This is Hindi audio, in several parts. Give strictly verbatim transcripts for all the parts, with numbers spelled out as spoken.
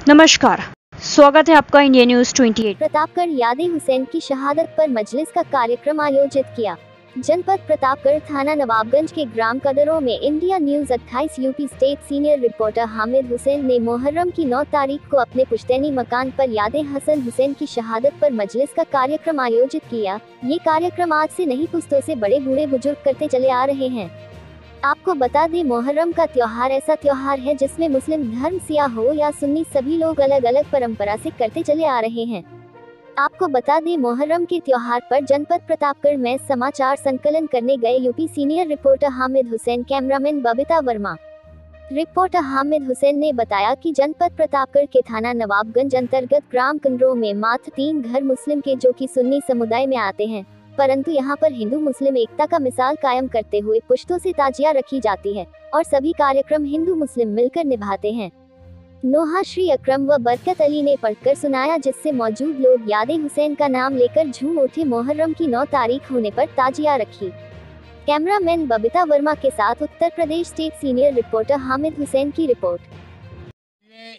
नमस्कार, स्वागत है आपका इंडिया न्यूज अट्ठाईस। प्रतापगढ़ यादे हुसैन की शहादत पर मजलिस का कार्यक्रम आयोजित किया। जनपद प्रतापगढ़ थाना नवाबगंज के ग्राम कदरों में इंडिया न्यूज अट्ठाईस UP state senior reporter Hamid Hussain ने मुहर्रम की नौ तारीख को अपने पुश्तैनी मकान पर यादे हसन हुसैन की शहादत पर मजलिस का कार्यक्रम आयोजित किया। ये कार्यक्रम आज से नहीं पुश्तों से बड़े बूढ़े बुजुर्ग करते चले आ रहे हैं। आपको बता दें, मुहर्रम का त्योहार ऐसा त्योहार है जिसमें मुस्लिम धर्म सिया हो या सुन्नी सभी लोग अलग अलग परंपरा से करते चले आ रहे हैं। आपको बता दें, मुहर्रम के त्योहार पर जनपद प्रतापगढ़ में समाचार संकलन करने गए UP senior reporter Hamid Hussain, cameraman Babita Verma. Reporter Hamid Hussain ने बताया कि जनपद प्रतापगढ़ के थाना नवाबगंज अंतर्गत ग्राम कंडरों में मात्र तीन घर मुस्लिम के जो कि सुन्नी समुदाय में आते हैं, परंतु यहां पर हिंदू मुस्लिम एकता का मिसाल कायम करते हुए पुश्तों से ताजिया रखी जाती है और सभी कार्यक्रम हिंदू मुस्लिम मिलकर निभाते हैं। नोहा श्री अकरम व बरकत अली ने पढ़कर सुनाया, जिससे मौजूद लोग यादे हुसैन का नाम लेकर झूम उठे। मुहर्रम की नौ तारीख होने पर ताजिया रखी। कैमरामैन बबीता वर्मा के साथ Uttar Pradesh state senior reporter Hamid Hussain की रिपोर्ट। ये,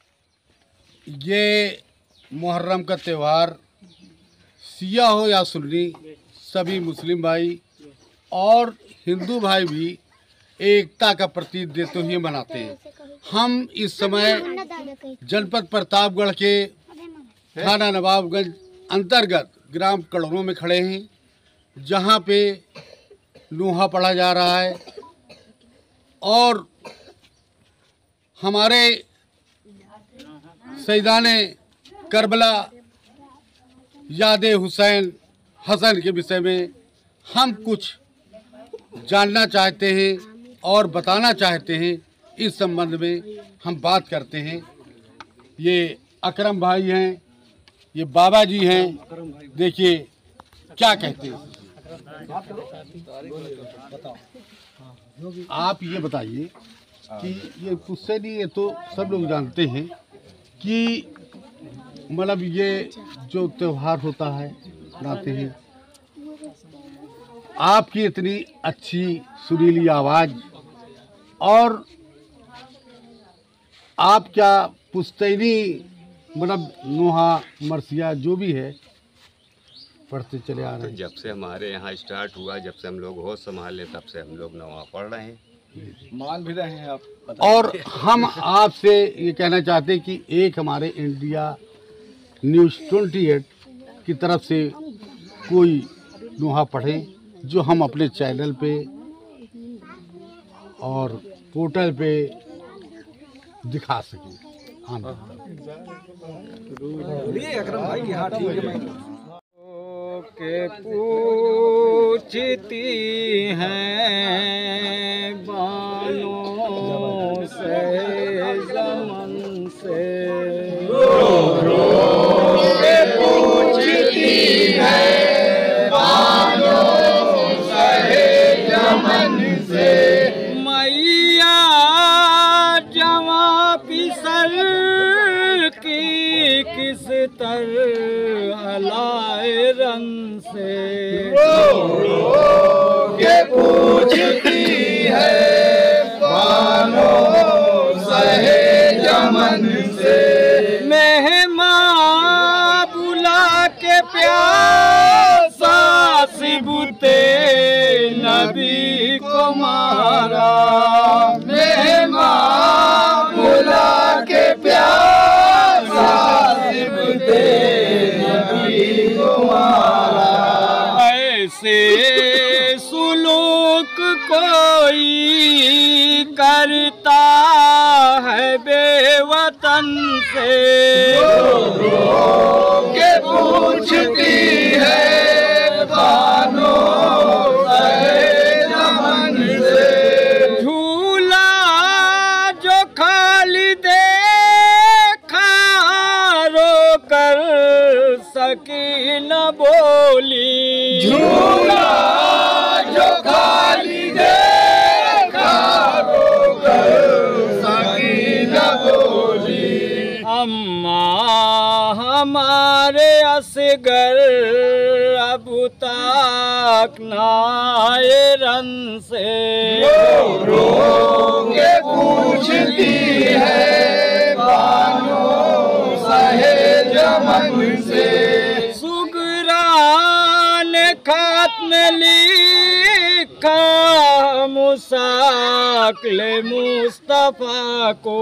ये मुहर्रम का त्यौहार सिया हो या सुन्नी, सभी मुस्लिम भाई और हिंदू भाई भी एकता का प्रतीक देते हुए मनाते हैं। हम इस समय जनपद प्रतापगढ़ के थाना नवाबगंज अंतर्गत ग्राम कड़ोरों में खड़े हैं, जहां पे नोहा पढ़ा जा रहा है और हमारे शहीदाने करबला यादे हुसैन हसन के विषय में हम कुछ जानना चाहते हैं और बताना चाहते हैं। इस संबंध में हम बात करते हैं। ये अकरम भाई हैं, ये बाबा जी हैं। देखिए क्या कहते हैं। आप ये बताइए कि ये पुश्तैनी, ये तो सब लोग जानते हैं कि मतलब ये जो त्यौहार होता है मनाते हैं। आपकी इतनी अच्छी सुरीली आवाज़ और आप क्या पुश्तैनी मतलब नोहा मरसिया जो भी है पढ़ते चले आ रहे हैं? तो जब से हमारे यहाँ स्टार्ट हुआ, जब से हम लोग होश संभाले, तब से हम लोग नोहा पढ़ रहे हैं, मान भी रहे हैं आप। और हम आपसे ये कहना चाहते हैं कि एक हमारे इंडिया न्यूज़ अट्ठाईस की तरफ से कोई नोहा पढ़े, जो हम अपने चैनल पे और पोर्टल पे दिखा सकें। हाँ अकरम भाई की। हाँ ठीक है। के पूछती हैं बानों से ज़मन से, रो रो के पूछती है बानों से ज़मन से, मैया जवां पिसर की किस तरह लाए रंग से, रो रो के पूछती है बानों से यमन से, मेहमान बुला के प्यासा सिबुते नबी को मारा, मेहमान बुला के प्यासा सिबुते नबी को मारा, ऐसे सुलूक कोई करता है बेवतन से, रो रो के पूछती है बानों से ज़मन से, झूला जो खाली देखा रो कर सकी न बोली, झूला जो खाली देखा रो कर सकी न बोली, अम्मा हमारे असगर अब तक नाए रन से, रो रो के पूछती है बानों यमन से। सुगरान खात में लिखा मुसाकिल मुस्तफा को।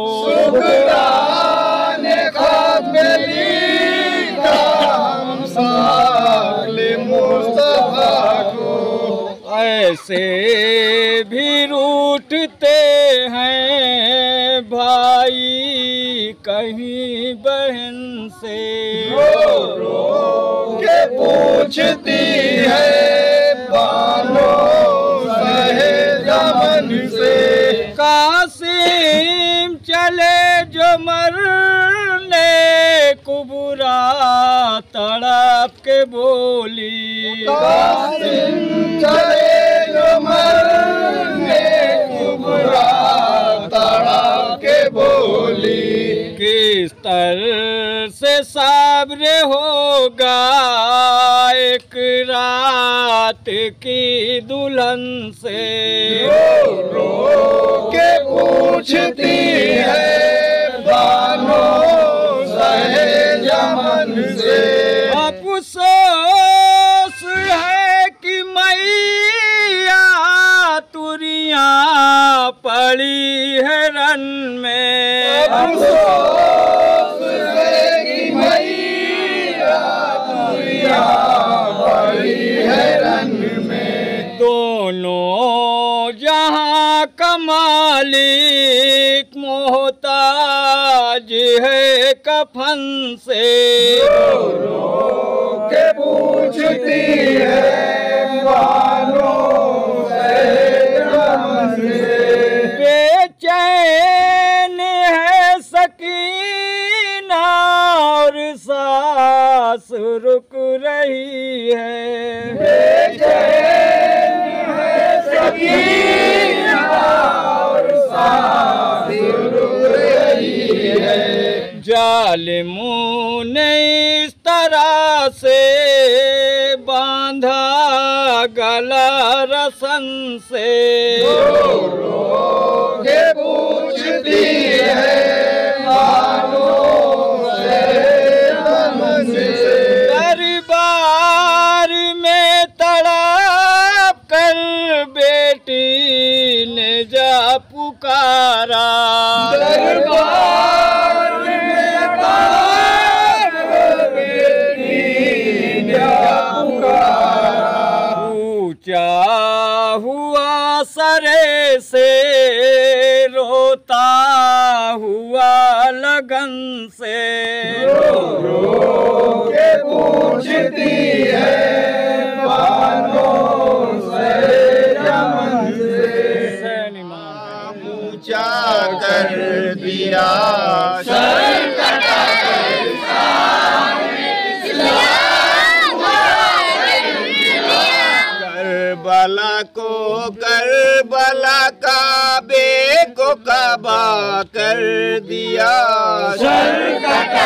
सुगरान खात में लिखा मुसाकिल मुस्तफा को। ऐसे भी रूठते हैं भाई कहीं बहन से। रो रो के पूछती है बानो सहे यमन से। कासिम चले जो मरने कुबरा तड़प के बोली। कासिम चले जो मरने कुबरा तड़प के बोली। किस तरह से साब्र होगा एक रात की दुल्हन से। रो रो के पूछती है बानो सहे यमन से। अफसोस है कि मैया तुरिया पड़ी है रन में। अफसोस है कि मैया तुरिया पड़ी है रन में। दोनों जहां का मालिक मोहताज है कफन से। रो रो के पूछती है बानो सहे यमन से। बेचैन है सकीना और सांस रुक रही है। बेचैन है सकीना और सांस रुक रही है। जालिमों ने इस तरह से बांधा गला रसन से। रो रो के पूछती है बानो सहे यमन से। दरबार में तड़प कर बेटी ने जा पुकारा। दरबार में तड़प बेटी ने पुकारा। ऊंचा हुआ सरे से रोता हुआ लगन से। रो रो के पूछती है बानो सहे यमन से। ऊंचा कर दिया सर कटा करबला को करबला का बेको कबा कर दिया। सर कटा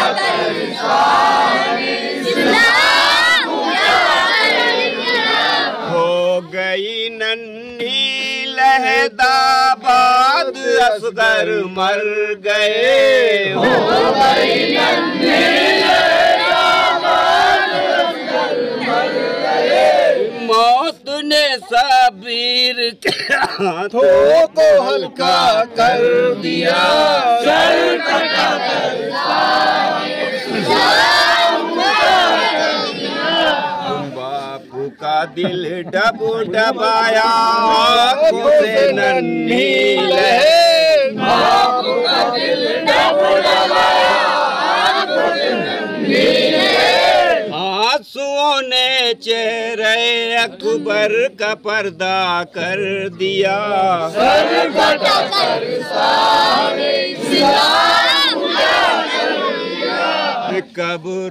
हो गई नन्ही लहदाबाद असगर मर गए। हो गई नन्ही लहदाबाद असगर मर गए। मौत ने सबीर के हाथों को हल्का कर दिया। सर कटा कर बापू का दिल डब डबाया आँखों से नन्ही लहे। बापू का दिल डब डबाया आँखों से नन्ही लहे। आंसुओं ने चेहरे अकबर का पर्दा कर दिया। सर कटा कर सारे इस्लाम का कर दिया। कब्र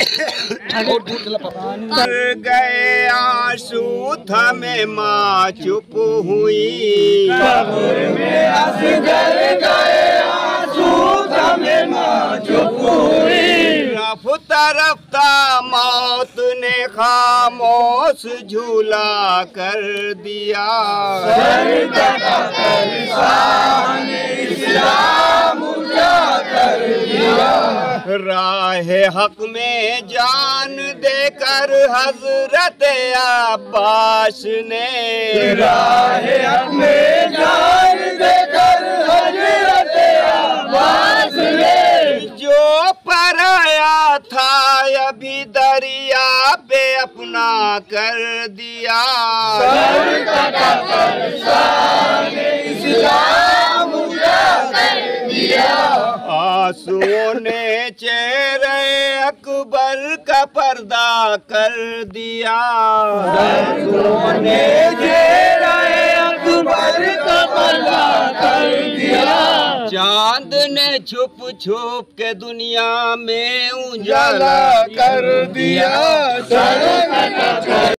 कर गए आंसू थमे माँ चुप हुई। कब्र में असगर गए आंसू थमे माँ चुप हुई। रफ्ता रफ्ता मौत ने खामोश झूला कर दिया। सर कटा कर शान इस्लाम ऊंचा कर दिया। राहे हक में जान देकर हजरत अब्बास ने, राहे हक में जान देकर हजरत अब्बास ने, जो पराया था अभी दरिया पे अपना कर दिया, सर कटा कर शान इस्लाम उड़ा कर दिया। आंसुओं ने चेहरे अकबर का पर्दा कर दिया, आंसुओं ने चेहरे अकबर का पर्दा कर दिया। चांद ने छुप छुप के दुनिया में उजाला कर दिया, सर कटा कर